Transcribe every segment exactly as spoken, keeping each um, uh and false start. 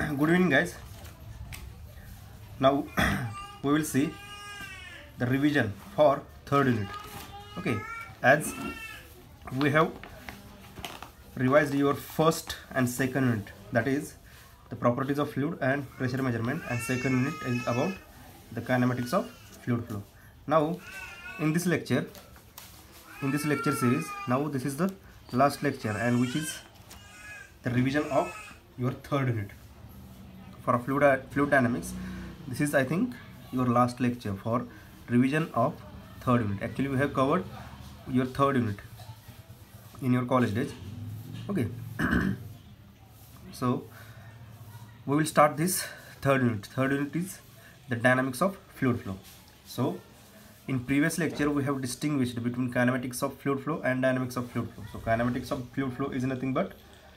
Good evening, guys. Now we will see the revision for third unit. Okay, as we have revised your first and second unit, that is the properties of fluid and pressure measurement, and second unit is about the kinematics of fluid flow. Now in this lecture, in this lecture series, now this is the last lecture, and which is the revision of your third unit for fluid fluid dynamics. This is, I think, your last lecture for revision of third unit. Actually, we have covered your third unit in your college days. Okay. So we will start this third unit. Third unit is the dynamics of fluid flow. So in previous lecture we have distinguished between kinematics of fluid flow and dynamics of fluid flow. So kinematics of fluid flow is nothing but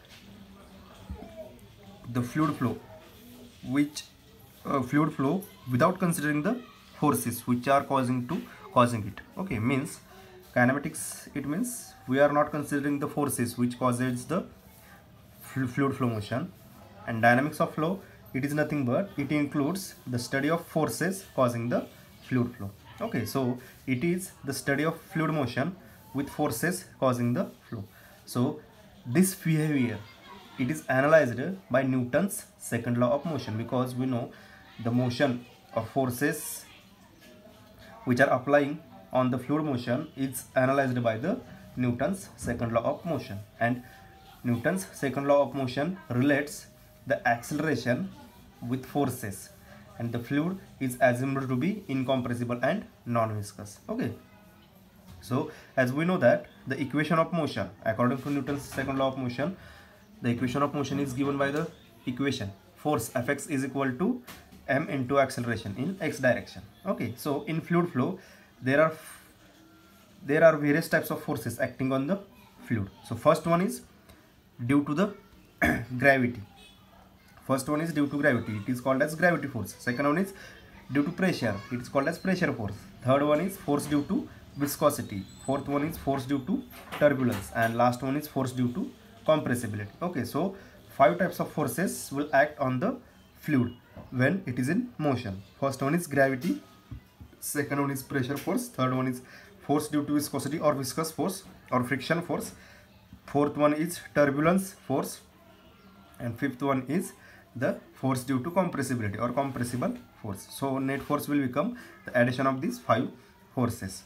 the fluid flow which uh, fluid flow without considering the forces which are causing to causing it. Okay, means kinematics, it means we are not considering the forces which causes the fluid flow motion, and dynamics of flow, it is nothing but it includes the study of forces causing the fluid flow. Okay, so it is the study of fluid motion with forces causing the flow. So this behavior, it is analyzed by Newton's second law of motion, because we know the motion or forces which are applying on the fluid motion is analyzed by the Newton's second law of motion, and Newton's second law of motion relates the acceleration with forces, and the fluid is assumed to be incompressible and non-viscous. Okay, so as we know that the equation of motion according to Newton's second law of motion, the equation of motion is given by the equation force Fx is equal to m into acceleration in x direction. Okay, so in fluid flow there are there are various types of forces acting on the fluid. So first one is due to the gravity. First one is due to gravity, it is called as gravity force. Second one is due to pressure, it is called as pressure force. Third one is force due to viscosity. Fourth one is force due to turbulence, and last one is force due to compressibility. Okay, so five types of forces will act on the fluid when it is in motion. First one is gravity, second one is pressure force, third one is force due to viscosity or viscous force or friction force, fourth one is turbulence force, and fifth one is the force due to compressibility or compressible force. So net force will become the addition of these five forces.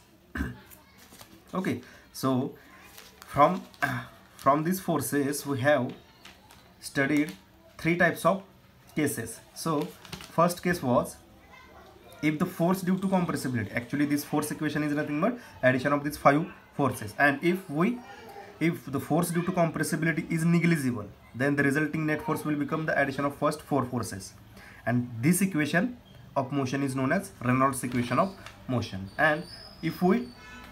Okay, so from from these forces we have studied three types of cases. So first case was if the force due to compressibility, actually this force equation is nothing but addition of these five forces, and if we if the force due to compressibility is negligible, then the resulting net force will become the addition of first four forces, and this equation of motion is known as Reynolds equation of motion. And if we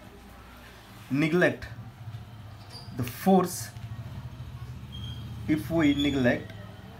neglect the force if we neglect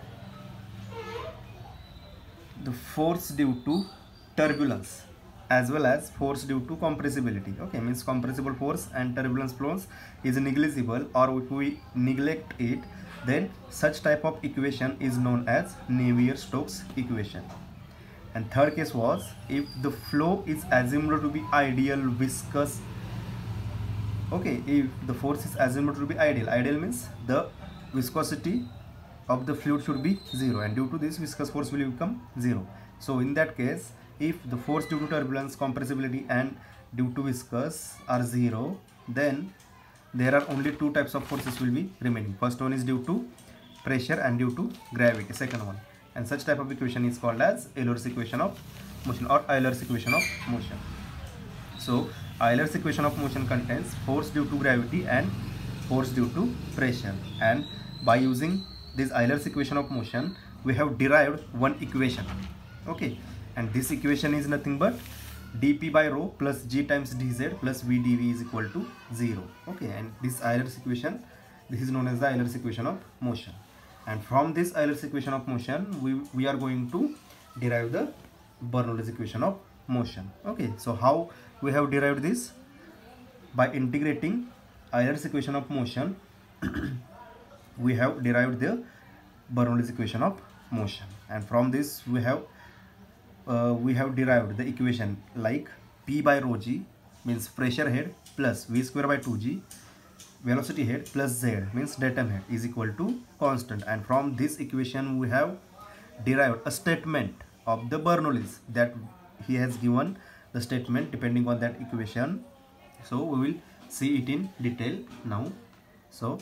the force due to turbulence as well as force due to compressibility, okay, means compressible force and turbulence force is negligible, or if we neglect it, then such type of equation is known as Navier-Stokes equation. And third case was if the flow is assumed to be ideal viscous. Okay, if the force is assumed to be ideal, ideal means the viscosity of the fluid should be zero, and due to this viscous force will become zero. So in that case, if the force due to turbulence, compressibility and due to viscous are zero, then there are only two types of forces will be remaining. First one is due to pressure and due to gravity, second one, and such type of equation is called as Euler's equation of motion or Euler's equation of motion. So Euler's equation of motion contains force due to gravity and force due to pressure, and by using this Euler's equation of motion we have derived one equation. Okay, and this equation is nothing but dp by rho plus g times dz plus v dv is equal to zero. Okay, and this Euler's equation, this is known as the Euler's equation of motion, and from this Euler's equation of motion we, we are going to derive the Bernoulli's equation of motion. Okay, so how we have derived this? By integrating Euler's equation of motion we have derived the Bernoulli's equation of motion. And from this we have uh, we have derived the equation like P by rho g means pressure head plus V square by two g velocity head plus Z means datum head is equal to constant. And from this equation we have derived a statement of the Bernoulli, that he has given the statement depending on that equation. So we will see it in detail now. So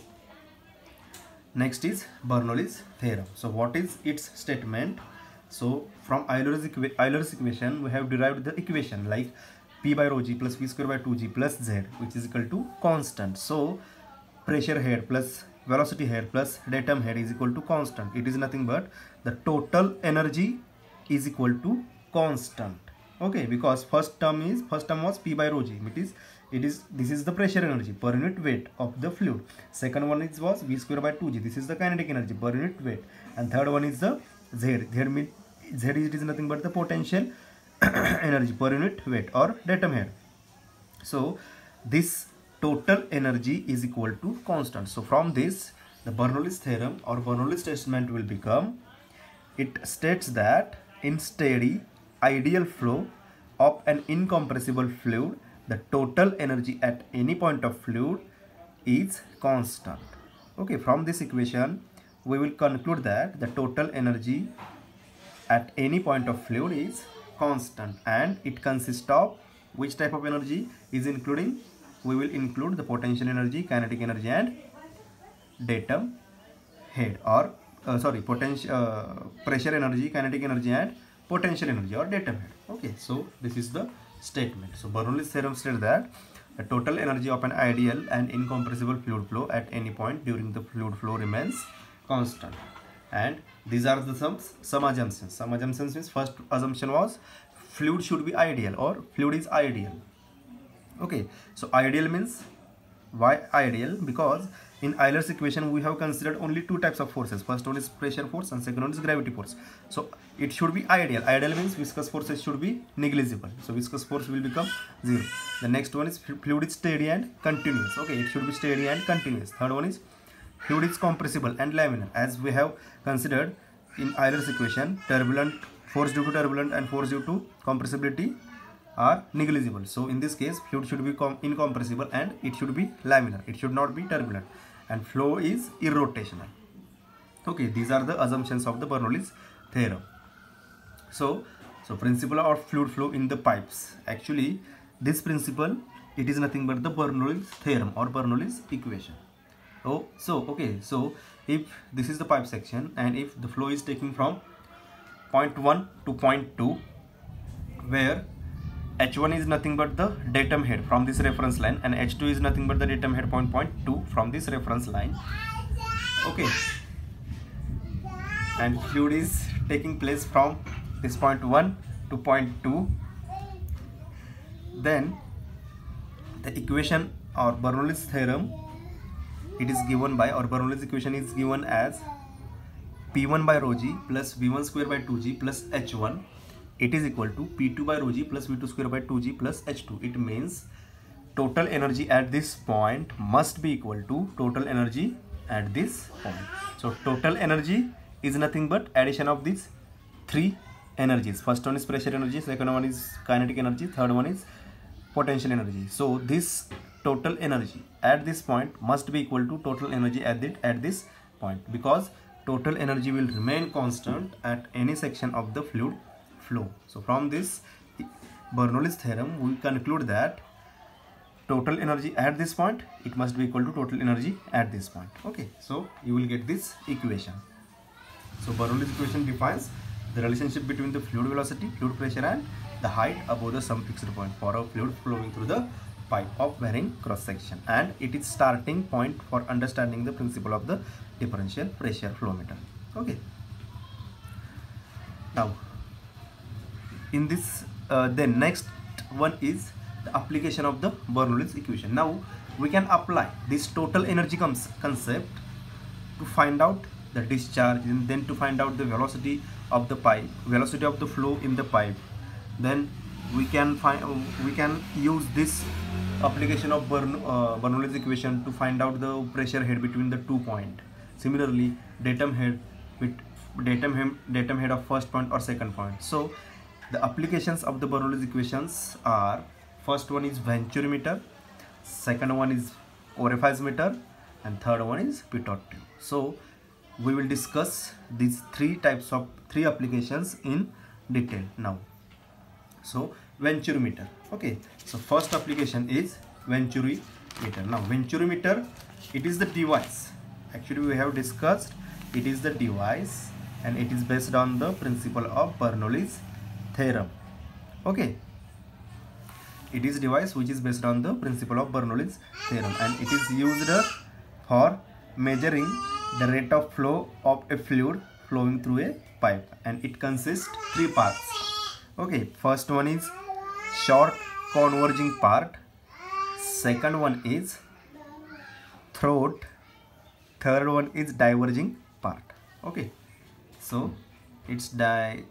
next is Bernoulli's theorem. So what is its statement? So from Euler's, equa Euler's equation we have derived the equation like P by rho g plus V square by two g plus Z, which is equal to constant. So pressure head plus velocity head plus datum head is equal to constant. It is nothing but the total energy is equal to constant. Okay, because first term is first term was P by rho g. It is it is this is the pressure energy per unit weight of the fluid. Second one is was V square by two g. This is the kinetic energy per unit weight. And third one is the Z. Z means Z it is nothing but the potential energy per unit weight or datum head. So this total energy is equal to constant. So from this the Bernoulli's theorem or Bernoulli's statement will become, it states that in steady ideal flow of an incompressible fluid, the total energy at any point of fluid is constant. Okay, from this equation we will conclude that the total energy at any point of fluid is constant, and it consists of which type of energy is including, we will include the potential energy, kinetic energy and datum head or uh, sorry potential uh, pressure energy, kinetic energy and potential energy or datum head. Okay, so this is the statement. So Bernoulli's theorem states that the total energy of an ideal and incompressible fluid flow at any point during the fluid flow remains constant. And these are the some some assumptions. Some assumptions means first assumption was fluid should be ideal or fluid is ideal. Okay, so ideal means why ideal? Because in Euler's equation we have considered only two types of forces. First one is pressure force and second one is gravity force. So it should be ideal. Ideal means viscous forces should be negligible. So viscous force will become zero. The next one is fluid is steady and continuous. Okay, it should be steady and continuous. Third one is fluid is compressible and laminar. As we have considered in Euler's equation, turbulent force due to turbulent and force due to compressibility are negligible. So in this case fluid should be incompressible and it should be laminar. It should not be turbulent, and flow is irrotational. Okay, these are the assumptions of the Bernoulli's theorem. So so principle of fluid flow in the pipes. Actually this principle, it is nothing but the Bernoulli's theorem or Bernoulli's equation. Oh, so okay, so if this is the pipe section and if the flow is taking from point one to point two, where H one is nothing but the datum head from this reference line and H two is nothing but the datum head point point two from this reference line. Okay, and fluid is taking place from this point one to point two. Then the equation or Bernoulli's theorem, it is given by, or Bernoulli's equation is given as P one by rho g plus V one square by two g plus H one. It is equal to P two by rho g plus V two square by two g plus H two. It means total energy at this point must be equal to total energy at this point. So total energy is nothing but addition of these three energies. First one is pressure energy, second one is kinetic energy, third one is potential energy. So this total energy at this point must be equal to total energy at it at this point, because total energy will remain constant at any section of the fluid flow. So from this Bernoulli's theorem we conclude that total energy at this point, it must be equal to total energy at this point. Okay, so you will get this equation. So Bernoulli's equation defines the relationship between the fluid velocity, fluid pressure and the height above the some fixed point for a fluid flowing through the pipe of varying cross section, and it is starting point for understanding the principle of the differential pressure flow meter. Okay, now in this uh, then next one is the application of the Bernoulli's equation. Now we can apply this total energy concept to find out the discharge, and then to find out the velocity of the pipe, velocity of the flow in the pipe. Then we can find uh, we can use this application of Bern, uh, Bernoulli's equation to find out the pressure head between the two point. Similarly, datum head with datum head, datum head of first point or second point. So the applications of the Bernoulli's equations are, first one is venturimeter, second one is orifice meter, and third one is pitot tube. So we will discuss these three types of three applications in detail now. So venturimeter. Okay, so first application is venturimeter. Now venturimeter, it is the device, actually we have discussed, it is the device and it is based on the principle of Bernoulli's theorem. Okay, it is device which is based on the principle of Bernoulli's theorem, and it is used for measuring the rate of flow of a fluid flowing through a pipe, and it consists three parts. Okay, first one is short converging part, second one is throat, third one is diverging part. Okay, so it's di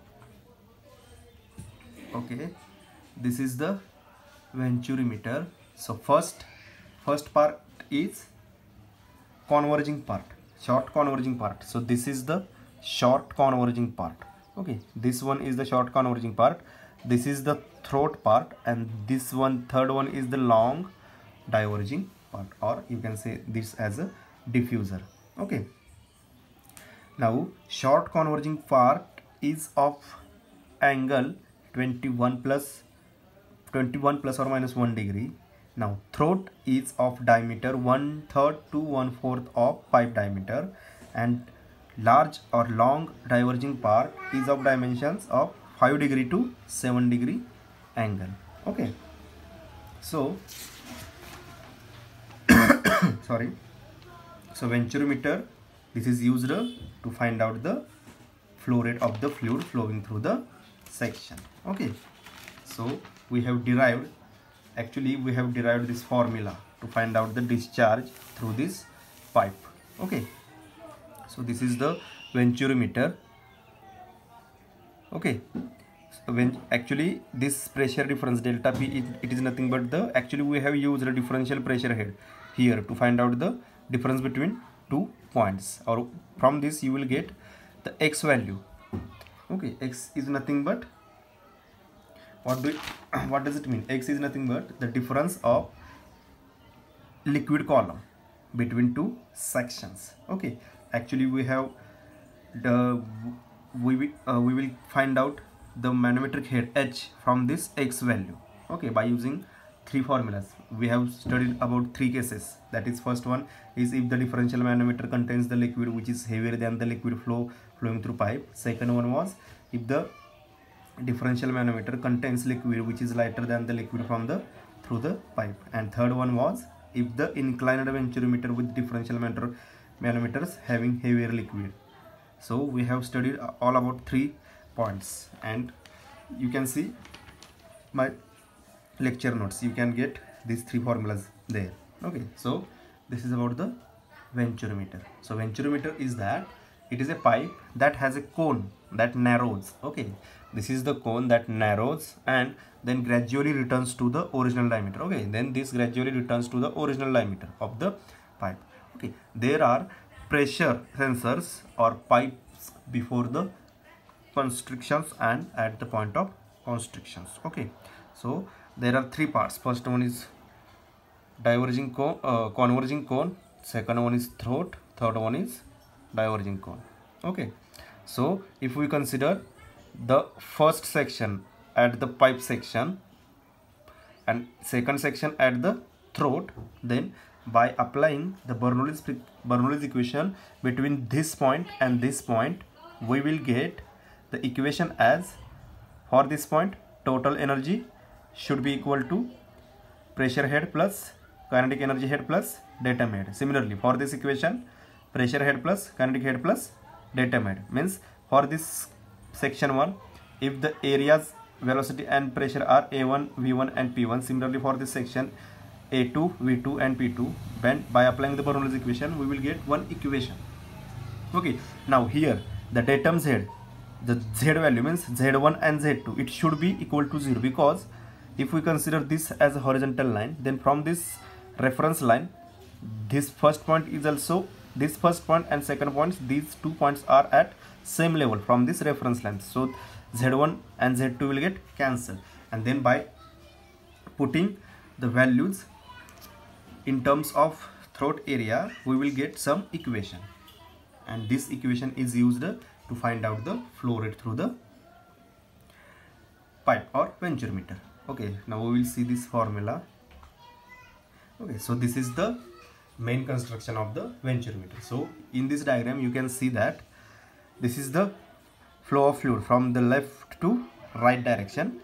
okay, this is the venturimeter. So first first part is converging part, short converging part. So this is the short converging part. Okay, this one is the short converging part, this is the throat part, and this one, third one, is the long diverging part, or you can say this as a diffuser. Okay, now short converging part is of angle twenty-one plus twenty-one plus or minus one degree. Now throat is of diameter one third to one fourth of pipe diameter, and large or long diverging part is of dimensions of five degree to seven degree angle. Okay, so sorry, so venturimeter, this is used to find out the flow rate of the fluid flowing through the section. Okay, so we have derived, actually we have derived this formula to find out the discharge through this pipe. Okay, so this is the venturimeter. Okay, so when actually this pressure difference delta P, it, it is nothing but the, actually we have used a differential pressure head here to find out the difference between two points, or from this you will get the X value. Okay, X is nothing but, what do it, what does it mean? X is nothing but the difference of liquid column between two sections. Okay, actually we have the we will uh, we will find out the manometric head H from this X value. Okay, by using three formulas. We have studied about three cases. That is, first one is if the differential manometer contains the liquid which is heavier than the liquid flow flowing through pipe. Second one was if the differential manometer contains liquid which is lighter than the liquid from the through the pipe. And third one was if the inclined venturimeter with differential manometers having heavier liquid. So we have studied all about three points, and you can see my lecture notes, you can get these three formulas there. Okay, so this is about the venturimeter. So venturimeter is that it is a pipe that has a cone that narrows. Okay, this is the cone that narrows and then gradually returns to the original diameter. Okay, then this gradually returns to the original diameter of the pipe. Okay, there are pressure sensors or pipes before the constrictions and at the point of constrictions. Okay, so there are three parts. First one is diverging cone, uh, converging cone, second one is throat, third one is diverging cone. Okay, so if we consider the first section at the pipe section and second section at the throat, then by applying the Bernoulli's Bernoulli's equation between this point and this point, we will get the equation as, for this point total energy should be equal to pressure head plus kinetic energy head plus datum head. Similarly, for this equation, pressure head plus kinetic head plus datum head, means for this section one, if the areas velocity and pressure are A one, V one and P one. Similarly, for this section A two, V two and P two, when by applying the Bernoulli's equation we will get one equation. Okay, now here the datum Z, the Z value means Z one and Z two, it should be equal to zero, because if we consider this as a horizontal line, then from this reference line this first point is also this first point and second points, these two points are at same level from this reference length, so Z one and Z two will get cancelled, and then by putting the values in terms of throat area we will get some equation, and this equation is used to find out the flow rate through the pipe or venturimeter. Okay, now we will see this formula. Okay, so this is the main construction of the venturimeter. So in this diagram you can see that this is the flow of fluid from the left to right direction.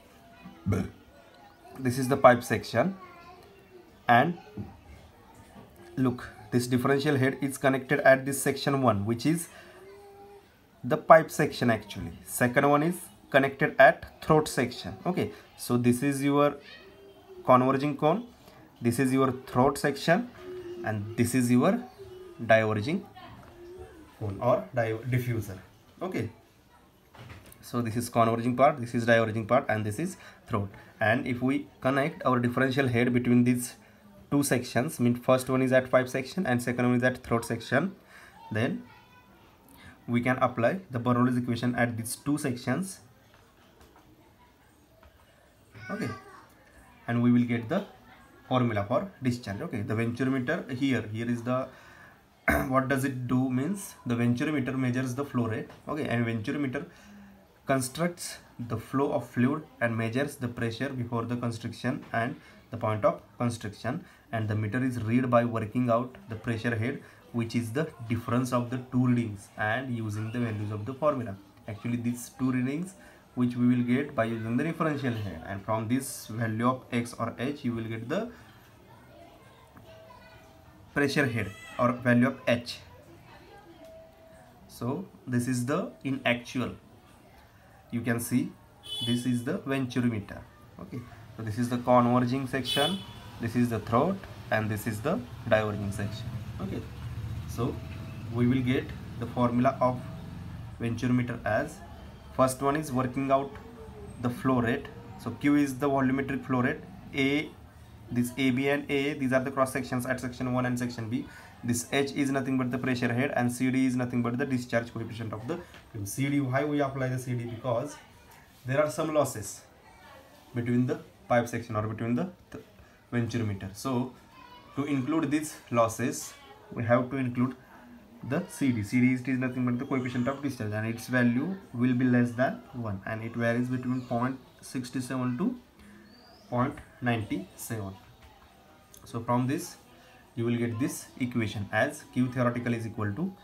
This is the pipe section, and look, this differential head is connected at this section one, which is the pipe section actually. Second one is connected at throat section. Okay, so this is your converging cone, this is your throat section, and this is your diverging cone or diffuser. Okay, so this is converging part, this is diverging part, and this is throat. And if we connect our differential head between these two sections, mean first one is at pipe section and second one is at throat section, then we can apply the Bernoulli's equation at these two sections. Okay, and we will get the formula for discharge. Okay, the venturimeter here here is the what does it do means the venturimeter measures the flow rate. Okay, and venturimeter constructs the flow of fluid and measures the pressure before the constriction and the point of constriction, and the meter is read by working out the pressure head, which is the difference of the two readings, and using the values of the formula. Actually these two readings which we will get by using the differential head, and from this value of X or H you will get the pressure head or value of H. So this is the in actual, you can see this is the venturimeter. Okay, so this is the converging section, this is the throat, and this is the diverging section. Okay, so we will get the formula of venturimeter as, first one is working out the flow rate. So Q is the volumetric flow rate, A, this A B and A, these are the cross sections at section one and section B. This H is nothing but the pressure head, and C D is nothing but the discharge coefficient of the fluid. C D, why we apply the C D? Because there are some losses between the pipe section or between the th venturimeter. So to include these losses we have to include the C D. C D is nothing but the coefficient of discharge, and its value will be less than one, and it varies between zero point six seven to zero point nine seven. So from this you will get this equation as Q theoretical is equal to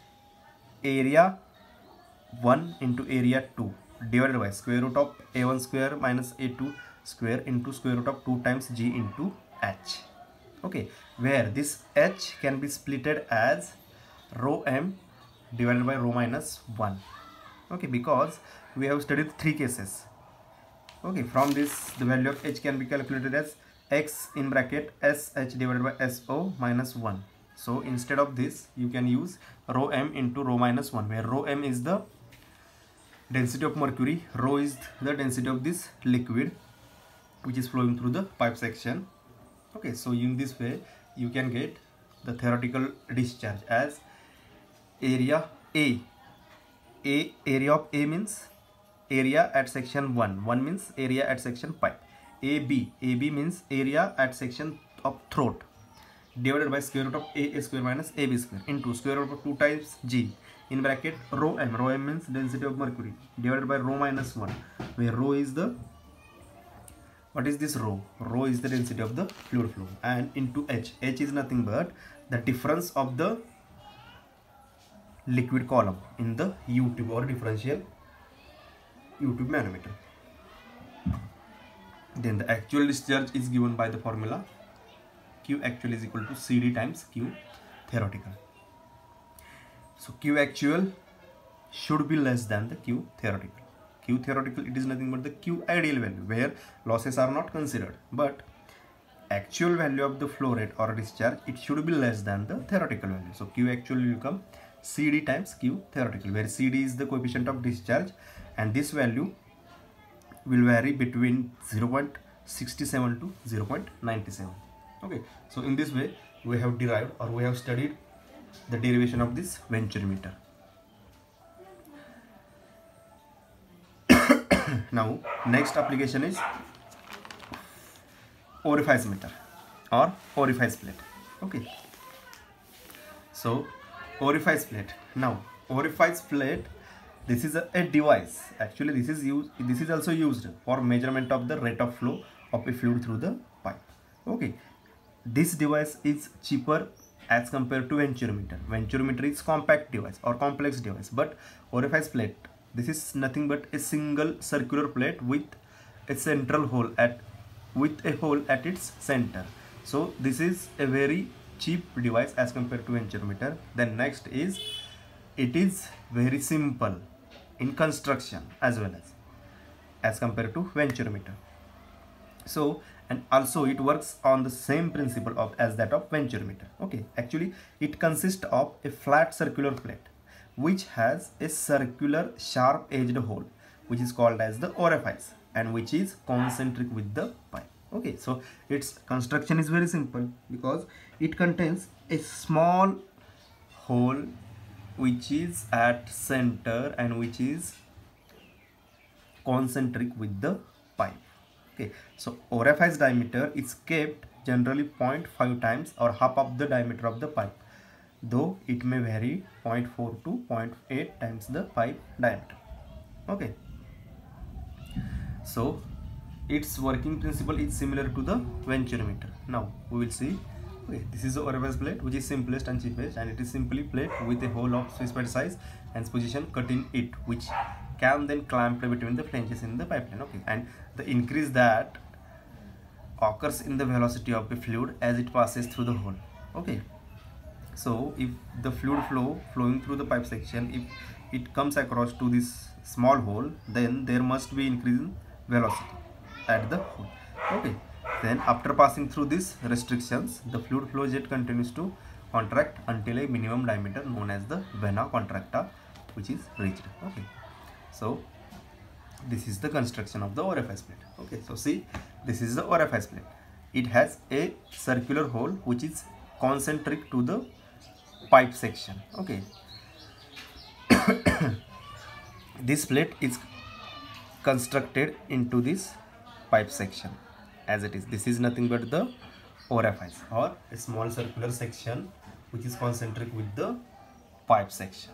area one into area two divided by square root of A one square minus A two square into square root of two times G into H. Okay, where this H can be splitted as rho m divided by rho minus one. Okay, because we have studied three cases. Okay, from this the value of H can be calculated as X in bracket S H divided by S O minus one. So instead of this you can use rho m into rho minus one, where rho m is the density of mercury, rho is the density of this liquid which is flowing through the pipe section. Okay, so in this way you can get the theoretical discharge as area A. A area of A means area at section one. one means area at section pipe. A B. A B means area at section of throat divided by square root of A, A square minus A B square into square root of two times G in bracket rho m. Rho m means density of mercury divided by rho minus one, where rho is the, what is this rho? Rho is the density of the fluid flow, and into H. H is nothing but the difference of the liquid column in the U-tube or differential U-tube manometer. Then the actual discharge is given by the formula Q actual is equal to C D times Q theoretical. So Q actual should be less than the Q theoretical. Q theoretical, it is nothing but the Q ideal value where losses are not considered, but actual value of the flow rate or discharge, it should be less than the theoretical value. So Q actual will become C D times Q theoretical, where C D is the coefficient of discharge, and this value will vary between zero point six seven to zero point nine seven. Okay, so in this way we have derived or we have studied the derivation of this venturimeter. Now next application is orifice meter or orifice plate. Okay, so orifice plate. Now orifice plate, this is a, a device. Actually this is used this is also used for measurement of the rate of flow of a fluid through the pipe. Okay, this device is cheaper as compared to venturimeter. Venturimeter is compact device or complex device, but orifice plate, this is nothing but a single circular plate with a central hole at with a hole at its center. So this is a very cheap device as compared to venturimeter. Then next is, it is very simple in construction as well as as compared to venturimeter. So and also it works on the same principle of as that of venturimeter. Okay, actually it consists of a flat circular plate which has a circular sharp edged hole which is called as the orifice and which is concentric with the pipe. Okay, so its construction is very simple because it contains a small hole which is at center and which is concentric with the pipe. Okay, so orifice diameter is kept generally zero point five times or half of the diameter of the pipe, though it may vary zero point four to zero point eight times the pipe diameter. Okay, so its working principle is similar to the venturimeter. Now we will see. Okay, this is the orifice plate which is simplest and cheapest, and it is simply plate with a hole of specified size and position cut in it, which can then clamp between the flanges in the pipeline. Okay, and the increase that occurs in the velocity of the fluid as it passes through the hole. Okay, so if the fluid flow flowing through the pipe section, if it comes across to this small hole, then there must be increase in velocity at the hole. Okay, then after passing through these restrictions, the fluid flow jet continues to contract until a minimum diameter known as the vena contracta which is reached. Okay, so this is the construction of the orifice plate. Okay, so see, this is the orifice plate. It has a circular hole which is concentric to the pipe section. Okay, this plate is constructed into this pipe section as it is. This is nothing but the orifice or a small circular section which is concentric with the pipe section.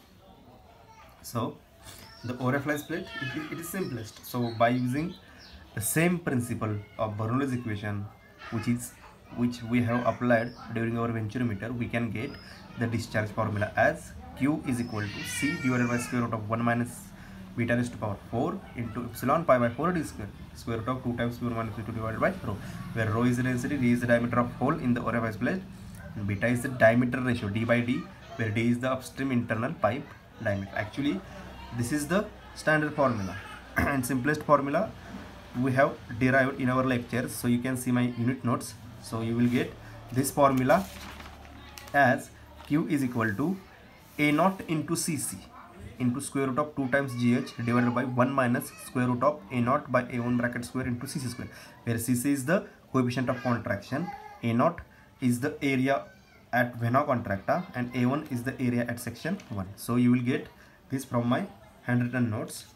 So the orifice plate, it, it is simplest. So by using the same principle of Bernoulli's equation which is which we have applied during our venturimeter, we can get the discharge formula as Q is equal to C divided by square root of one minus beta raised to power four into epsilon pi by four d square, square root of two times q minus two divided by rho, where rho is the density, d is the diameter of hole in the orifice plate, and beta is the diameter ratio d by d, where d is the upstream internal pipe diameter. Actually this is the standard formula and simplest formula we have derived in our lectures. So you can see my unit notes. So you will get this formula as Q is equal to A naught into Cc into square root of two times Gh divided by one minus square root of A naught by A one bracket square into Cc square, where Cc is the coefficient of contraction, A naught is the area at vena contracta, and A one is the area at section one. So you will get this from my handwritten notes.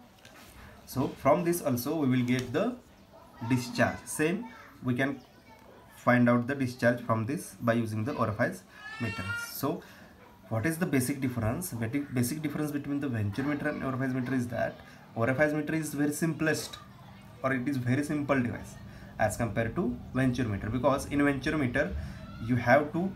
So from this also we will get the discharge. Same, we can find out the discharge from this by using the orifice meter. So what is the basic difference? Basic difference between the venturimeter and orifice meter is that orifice meter is very simplest, or it is very simple device as compared to venturimeter, because in venturimeter you have to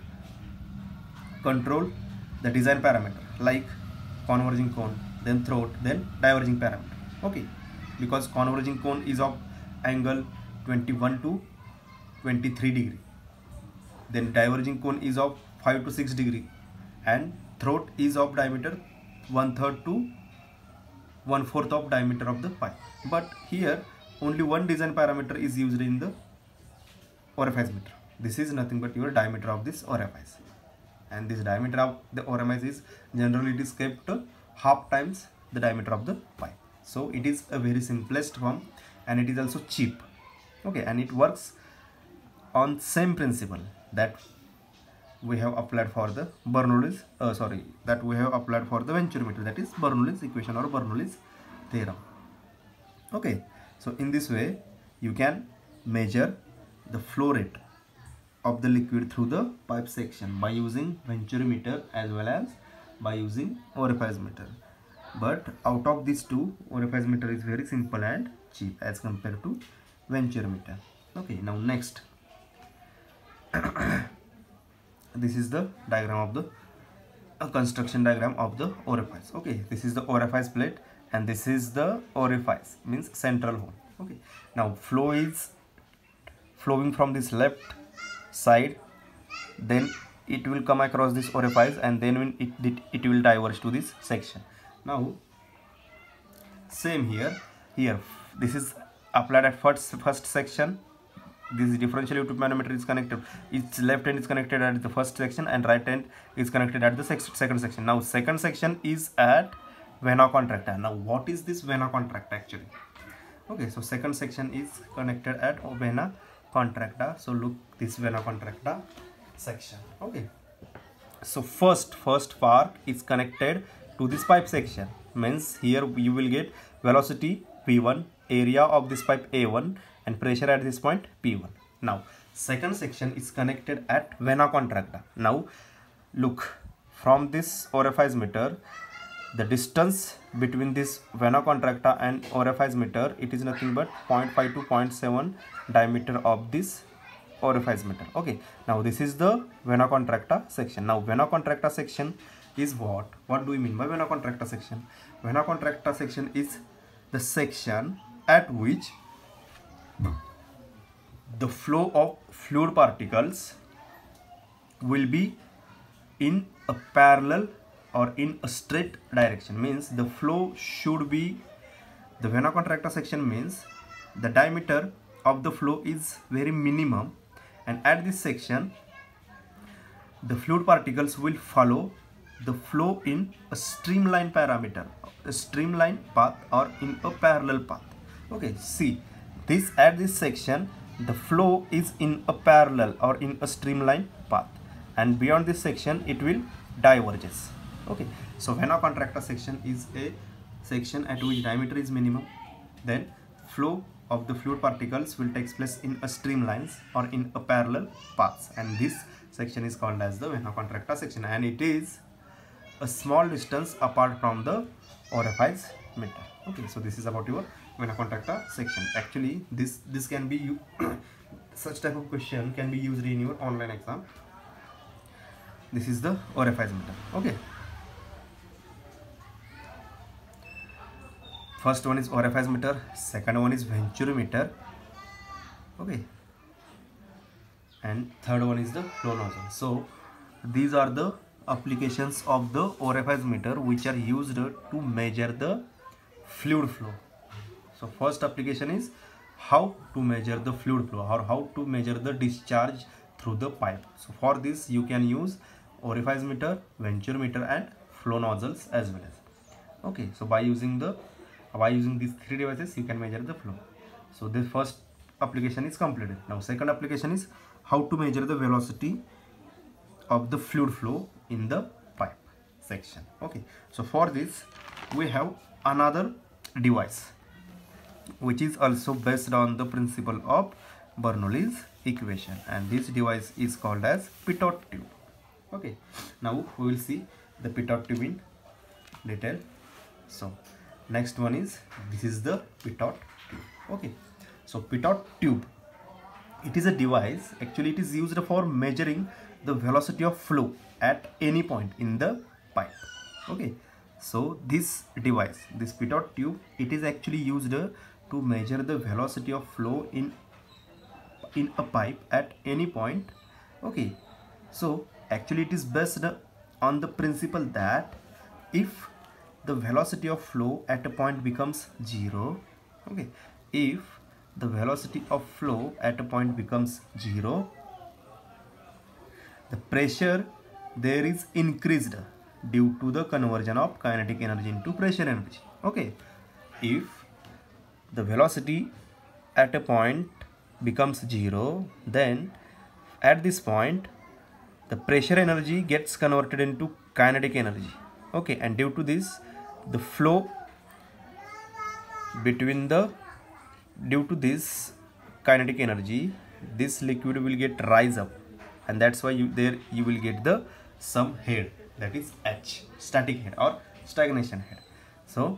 control the design parameter like converging cone, then throat, then diverging parameter. Okay, because converging cone is of angle twenty-one to twenty-three degree, then diverging cone is of five to six degree, and throat is of diameter one third to one fourth of diameter of the pipe. But here only one design parameter is used in the orifice meter. This is nothing but your diameter of this orifice, and this diameter of the orifice is generally it is kept half times the diameter of the pipe. So it is a very simplest form, and it is also cheap. Okay, and it works on same principle that we have applied for the Bernoulli's uh, sorry that we have applied for the venturimeter, that is Bernoulli's equation or Bernoulli's theorem. Okay, so in this way you can measure the flow rate of the liquid through the pipe section by using venturimeter as well as by using orifice meter. But out of these two, orifice meter is very simple and cheap as compared to venturimeter. Okay, now next this is the diagram of the a construction diagram of the orifice. Okay, this is the orifice plate and this is the orifice, means central hole. Okay, now flow is flowing from this left side, then it will come across this orifice and then when it, it, it will diverge to this section. Now same here, here this is applied at first first section. This differential U tube manometer is connected, its left hand is connected at the first section and right hand is connected at the second section. Now second section is at vena contracta. Now what is this vena contracta actually? Okay, so second section is connected at vena contracta. So look, this vena contracta section. Okay, so first first part is connected to this pipe section, means here you will get velocity V one, area of this pipe A one and pressure at this point P one. Now second section is connected at vena contracta. Now look, from this orifice meter, the distance between this vena contracta and orifice meter, it is nothing but zero point five to zero point seven diameter of this orifice meter. Okay, now this is the vena contracta section. Now vena contracta section is what? What do we mean by vena contracta section? Vena contracta section is the section at which the flow of fluid particles will be in a parallel or in a straight direction, means the flow should be, the vena contracta section means the diameter of the flow is very minimum, and at this section the fluid particles will follow the flow in a streamline parameter, a streamline path or in a parallel path. Okay, see this, at this section the flow is in a parallel or in a streamline path, and beyond this section it will diverges. Okay, so vena contracta section is a section at which diameter is minimum, then flow of the fluid particles will take place in a streamlines or in a parallel paths, and this section is called as the vena contracta section, and it is a small distance apart from the orifice meter. Okay, so this is about your vena contracta section. Actually this this can be you such type of question can be used in your online exam. This is the orifice meter. Okay, first one is orifice meter, second one is venturimeter. Okay, and third one is the flow nozzle. So these are the applications of the orifice meter which are used to measure the fluid flow. So first application is how to measure the fluid flow or how to measure the discharge through the pipe. So for this you can use orifice meter, venturimeter and flow nozzles as well as. Okay, so by using the by using these three devices you can measure the flow. So the first application is completed. Now second application is how to measure the velocity of the fluid flow in the pipe section. Okay, so for this we have another device which is also based on the principle of Bernoulli's equation, and this device is called as pitot tube. Okay, now we will see the pitot tube in detail. So next one is, this is the pitot tube. Okay, so pitot tube, it is a device, actually it is used for measuring the velocity of flow at any point in the pipe. Okay, so this device, this pitot tube, it is actually used to measure the velocity of flow in in a pipe at any point. Okay, so actually it is based on the principle that if the velocity of flow at a point becomes zero, okay, if the velocity of flow at a point becomes zero, the pressure there is increased due to the conversion of kinetic energy into pressure energy. Okay, if the velocity at a point becomes zero, then at this point the pressure energy gets converted into kinetic energy. Okay, and due to this, the flow between the due to this kinetic energy, this liquid will get rise up, and that's why you there you will get the some head, that is H, static head or stagnation head. So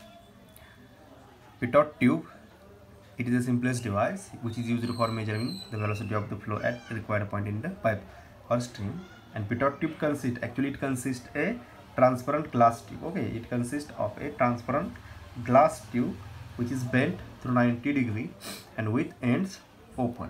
pitot tube, it is the simplest device which is used for measuring the velocity of the flow at required point in the pipe or stream. And pitot tube consists, actually it consists a transparent glass tube. Okay, it consists of a transparent glass tube which is bent through ninety degree and with ends open.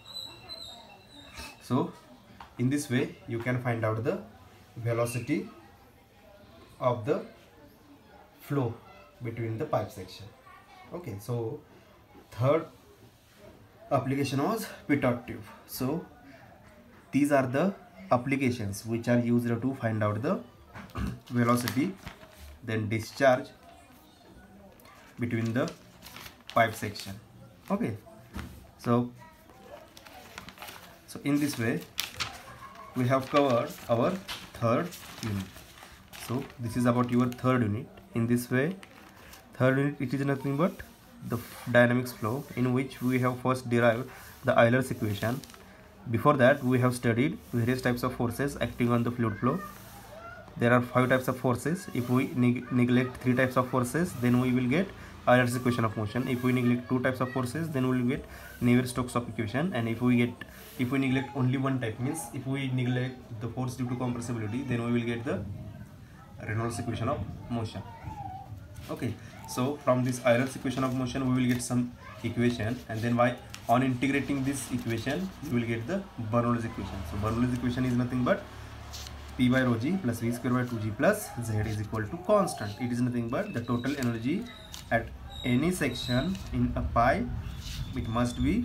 So in this way you can find out the velocity of the flow between the pipe section. Okay, so third application was pitot tube. So these are the applications which are used to find out the velocity, then discharge between the pipe section. Okay, so so in this way we have covered our third unit. So this is about your third unit. In this way, third unit, it is nothing but the dynamics flow, in which we have first derived the Euler's equation. Before that, we have studied various types of forces acting on the fluid flow. There are five types of forces. If we neg neglect three types of forces, then we will get Euler's equation of motion. If we neglect two types of forces, then we will get Navier-Stokes equation. And if we get if we neglect only one type, means if we neglect the force due to compressibility, then we will get the Reynolds equation of motion. Okay, so from this Euler's equation of motion we will get some equation, and then by on integrating this equation we will get the Bernoulli's equation. So Bernoulli's equation is nothing but P by rho g plus V square by two g plus Z is equal to constant. It is nothing but the total energy at any section in a pipe. It must be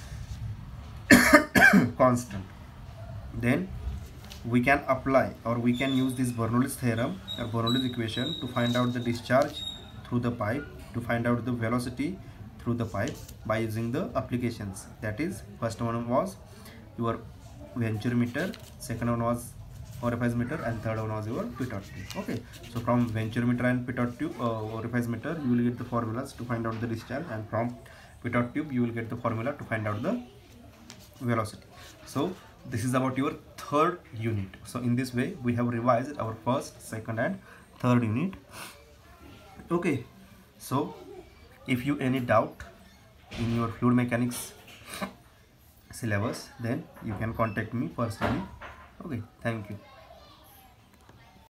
constant. Then we can apply or we can use this Bernoulli's theorem or Bernoulli's equation to find out the discharge through the pipe, to find out the velocity through the pipe by using the applications. That is, first one was your venturimeter, second one was orifice meter, and third one was your pitot tube. Okay, so from venturimeter and pitot tube, uh, orifice meter, you will get the formulas to find out the discharge, and from pitot tube you will get the formula to find out the velocity. So this is about your third unit. So in this way we have revised our first, second and third unit. Okay, so if you any doubt in your fluid mechanics syllabus, then you can contact me personally. Okay, thank you.